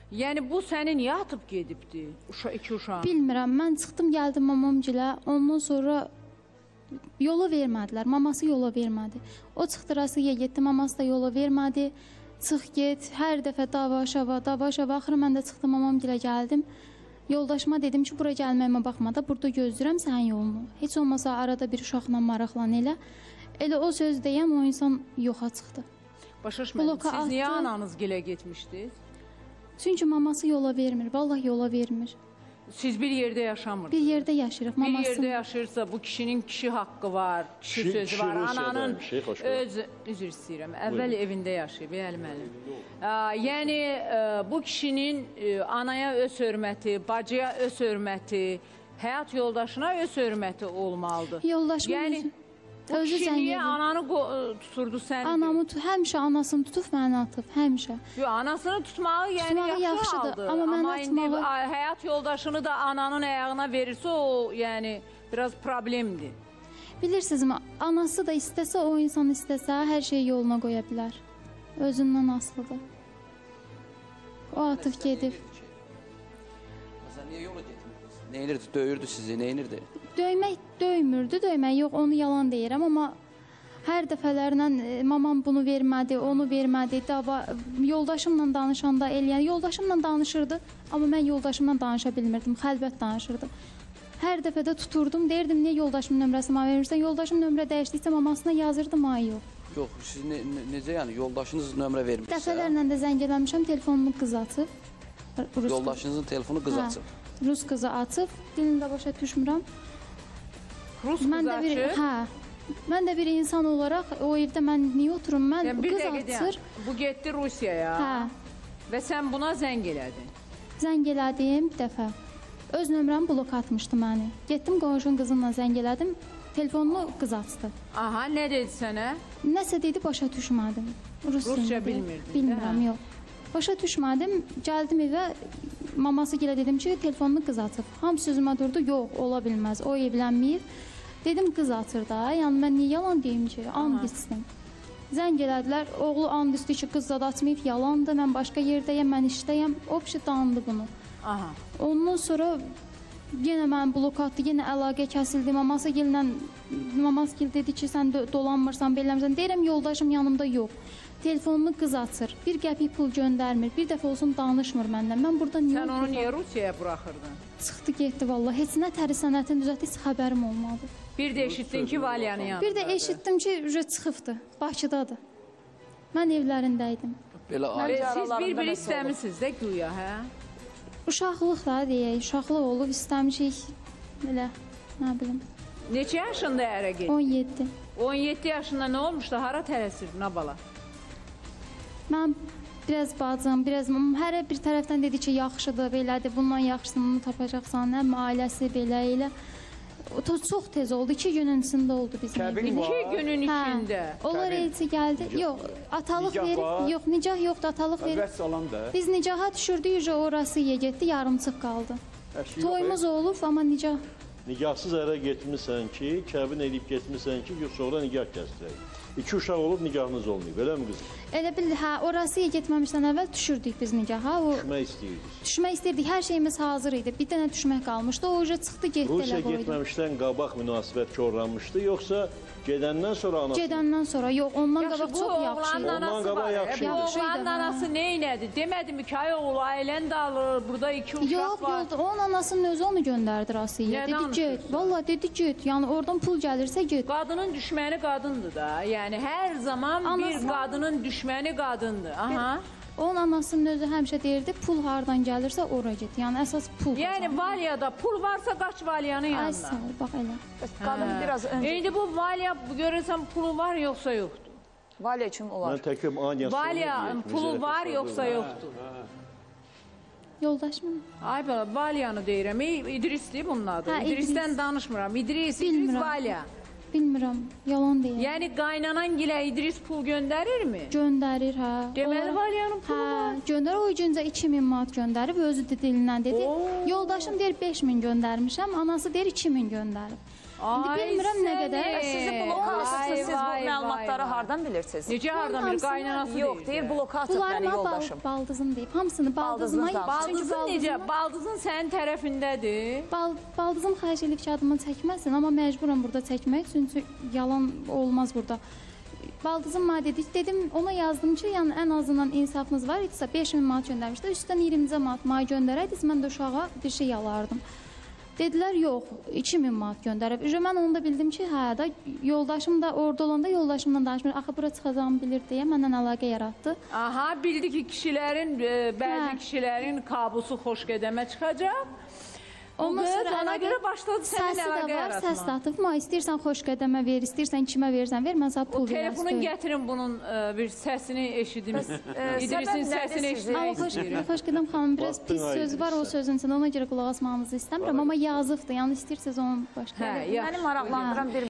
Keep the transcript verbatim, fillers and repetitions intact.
Yəni bu səni niyə atıb gedibdi? Uşa, iki uşaq. Bilmirəm, mən çıxdım, gəldim mamamgilə. Ondan sonra yola vermədilər. Maması yola vermədi. O çıxdı Rusiyaya getdi, maması da yola vermədi. Çıx get, hər dəfə dava şava, dava şava. Axırı mən də çıxdım, mamamgilə gəldim. Yoldaşıma dedim ki, bura gəlməyimə baxma da, burada gözləyirəm sənin yolunu. Heç olmasa arada bir uşaqla maraqlan elə. Elə o söz deyəm, o insan yoxa çıxdı. Başa düşmədim, siz niyə ananız gilə getmişdiniz? Çünki maması yola vermir, vallahi yola vermir. Siz bir yerdə yaşamırsınız. Bir yerdə yaşayırıq, maması. Bir yerdə yaşayırsa bu kişinin kişi haqqı var, kişi, kişi sözü var. Ananın öz, üzr istəyirəm, əvvəl Buyurun. Evində yaşayıb, əlim əlim. Yəni bu kişinin anaya öz hörməti, bacıya öz hörməti, həyat yoldaşına öz hörməti olmalıdır. Yoldaşım yəni, bu kişi niyə ananı tuturdu səni? Anamı həmişə anasını tutub məni atıb, həmişə. Yox, anasını tutmağı yəni tutmağı yaxşı yaxşıdır, aldı. amma, amma indi atmağı... həyat yoldaşını da ananın ayağına verirsə o yəni biraz problemdir. Bilirsinizmi, anası da istəsə, o insan istəsə hər şeyi yoluna qoya bilər. Özündən asılıdır. O atıb gedib. Məsələn, niyə yola getmirdiniz? Neyinirdi, döyürdü sizi, neyinirdi? Döymək döymürdü, döymək yox, onu yalan deyirəm, amma hər dəfələrlə mamam bunu vermədi, onu vermədi, dava, yoldaşımla danışanda eləyən, yoldaşımla danışırdı, amma mən yoldaşımla danışa bilmirdim, xəlbət danışırdı. Hər dəfə də tuturdum, deyirdim, niyə yoldaşımın nömrəsini verirsən, yoldaşım nömrə dəyişdikcə mamasına yazırdım, ay yox. Yox, siz ne, ne, necə yəni, yoldaşınız nömrə vermişsə? Dəfələrlə də zəng eləmişəm, telefonumu qız atıb. Yoldaşınızın telefonu qız açıb. Hə, Rus qızı atıb, dilini də başa düşmürəm. Rus qızı açıb? Hə, mən də bir insan olaraq o evdə mən niyə oturum, mən yəni, qız atır. Bu getdi Rusiyaya hə. Və sən buna zəng elədin. Zəng elədim bir dəfə. Öz nömrəmi blok atmışdı məni. Getdim qonşunun qızınla zəng elədim, telefonunu qız açdı. Aha, nə dedi sənə? Nəsə dedi, başa düşmədim. Rusça bilmirdin? Bilmirəm, yox. Başa düşmədim, gəldim evə, maması gilə dedim ki, telefonunu qız açıb. Hamı sözümə durdu, yox, ola bilməz, o evlənməyib. Dedim, qız açır da, yəni mən niyə yalan deyim ki, and içsin. Zəng elədilər, oğlu and içdi ki, qız zad açmayıb, yalandı, mən başqa yerdəyəm, mən işdəyəm, o pişi dandı bunu. Aha. Ondan sonra yenə mən blok atdı, yenə əlaqə kəsildi, maması gillə, maması gil dedi ki, sən dolanmırsan, beləmirsən, deyirəm, yoldaşım yanımda yox. Telefonunu qız açır, bir qəpik pul göndərmir, bir dəfə olsun danışmır məndən. Mən burada niyə Sən onu niyə Rusiyaya buraxırdın? Çıxdı, getdi vallahi. Heç nə təri sənətin düzəltdi, heç xəbərim olmadı. Bir də eşitdin ki, Valyanın yanında. Bir də eşitdim ki, ücə çıxıbdı, Bakıdadır. Mən evlərindəydim. Belə siz bir-bir istəmişsiniz də güya, hə? Uşaqlıq da deyək, uşaqlıq olub, istəmişik, belə, nə bilim. Neçə yaşında ərə getdin? on yeddi. on yeddi yaşında nə olmuşdu, hara tələsirdin, nə bala? Mən biraz bacım, biraz hər bir tərəfdən dedi ki, yaxşıdır, belədir, bundan yaxşısını bunu tapacaqsan, həm ailəsi belə elə. O çox tez oldu, iki günün içində oldu bizim evimiz. İki günün içində? Hə, onlar elçi gəldi, yox, atalıq verir, yox, nicah yoxdur, atalıq verir. Biz nicaha düşürdük, orası ye getdi, yarımçıq qaldı. Toyumuz olub, amma nicah. Nigahsız ərə getmirsən ki, kəbin edib getmirsən ki, yox, sonra nigah kəsdirək. İki uşaq olub, nigahınız olmayıb, elə mi qızım? Elə bil, hə, orasıya getməmişdən əvvəl düşürdük biz nigaha. Düşmək istəyirdik. Düşmək istəyirdik, hər şeyimiz hazır idi. Bir dənə düşmək qalmışdı, o uca çıxdı, getdi elə qoydu. Rusiya getməmişdən qabaq münasibət korlanmışdı, yoxsa gedəndən sonra anası? Gedəndən sonra, yox, ondan qabaq çox yaxşı idi. Ondan qabaq yaxşı idi. Bu oğlanın anası nə elədi? Demədi mi ki, ay oğlu, ailən də alır, burada iki uşaq var. Yox, yox, onun anasının özü onu göndərdi Rusiyaya. Dedi, get, valla dedi, get, yəni oradan pul gəlirsə, get. Qadının düşməni qadındır da, yəni hər zaman bir qadının düşməni qadındır. Aha. Onun anasının özü həmişə deyirdi, pul hardan gəlirsə ora get. Yəni əsas pul. Yəni Valyada pul varsa qaç Valyanın yanına. Ay sağ ol, bax elə. Qadın biraz öncə... İndi bu Valya görürsən pulu var yoxsa yoxdur? Valya üçün olar. Mən təkəm Anya sonra Valya pulu var yoxsa yoxdur? Yoldaşım. Ay bala, Valyanı deyirəm. İdrisdir bunun adı. İdrisdən danışmıram. İdris, İdris Valya. Bilmirəm, yalan deyir. Yəni qaynanan gilə İdris pul göndərirmi? Göndərir, hə. Deməli Valyanın pulu var. Hə, göndər, o güncə iki min manat göndərib, özü də dilindən dedi. Yoldaşım deyir beş min göndərmişəm, anası deyir iki min göndərib. İndi Ay, bilmirəm nə səni. qədər. Sizi Vay, blokasınız, siz bu vay, məlumatları vay, vay. hardan bilirsiniz? Necə hardan bilir? hamısını- Qaynanası Yox, deyir. deyir blokasiya mənim Bunlarıma bal, yoldaşım. baldızım deyib. Hamısını baldızıma. Baldızınızdan. Baldızın Çünki necə? Baldızın sənin tərəfindədir. Bal, baldızım xahiş edib ki, adımı çəkməsin, amma məcburam burada çəkmək, çünki yalan olmaz burada. Baldızım mənə dedi, dedim, ona yazdım ki, yəni ən azından insafınız var idisə beş min manat göndərmişdi. Üstdən iyirmi manat mənə göndərəydiniz, mən də uşağa bir şey yalardım. Dedilər, yox, iki min manat göndərib. Ücə mən onu da bildim ki, hə də yoldaşım da orada olanda yoldaşımla danışmır. Axı bura çıxacağımı bilir deyə məndən əlaqə yaratdı. Aha, bildi ki, kişilərin, e, bəzi Hə. kişilərin kabusu xoş qədəmə çıxacaq. Bu Ondan qız sonra ona əlaqə- görə başladı sənin Səsi əlaqə də var, səs də yaratma. atıb. Ma istəyirsən xoş qədəmə ver, istəyirsən kimə verirsən ver, mən sənə O pul telefonun verərəm. gətirin bunun e, bir səsini eşidim. e, İdrisin səbəb nədir səsini sizin? eşitmək Amma xoş, istəyirəm. xoş qədəm xanım biraz Vaxtın pis söz var o ayrısı. sözün içində. Ona görə qulaq asmağınızı istəmirəm, amma yazıbdır. Yəni istəyirsiniz onun başqa. Hə, yaxşı. Məni maraqlandıran bir